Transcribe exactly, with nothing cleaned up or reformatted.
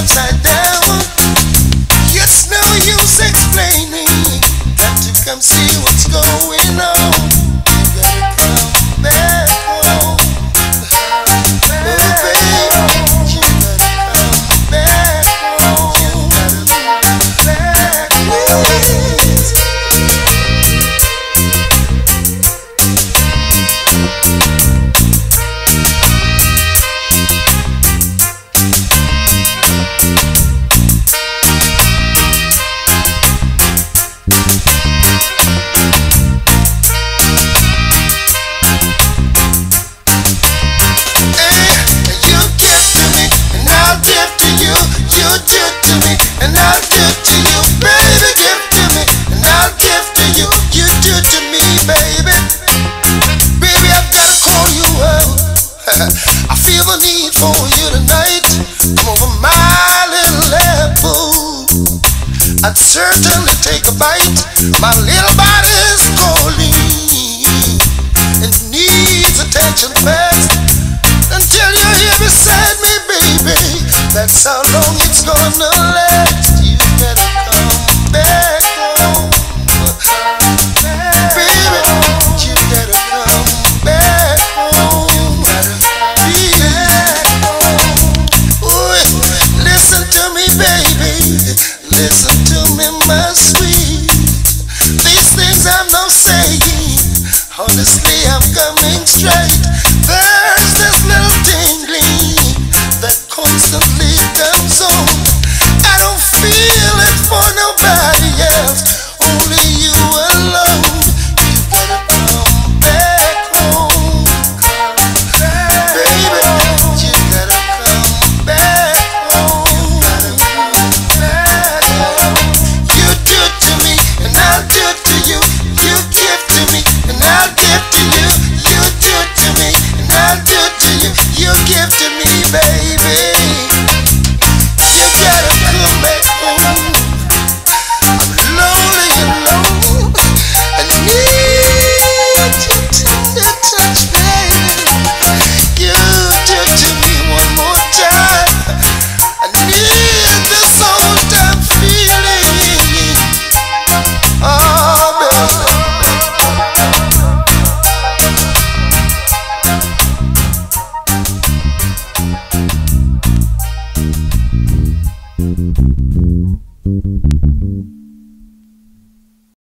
upside down. It's no use explaining. Got to come see what's going on. You gotta come back home. Oh baby, you gotta come back home. You gotta come back home. And I'll give to you, baby, give to me. And I'll give to you, you do to me, baby. Baby, I've gotta call you out. I feel the need for you tonight. Come over my little apple. I'd certainly take a bite. My little body's calling and needs attention fast. Until you're here beside me, baby, that's how long it's gonna last. You better come back home, baby. You better come back home, back home. Ooh, listen to me, baby. Listen to me, my sweet. These things I'm not saying. Honestly, I'm coming straight. There's this little tingling that constantly comes on. I don't feel it for nobody else, only you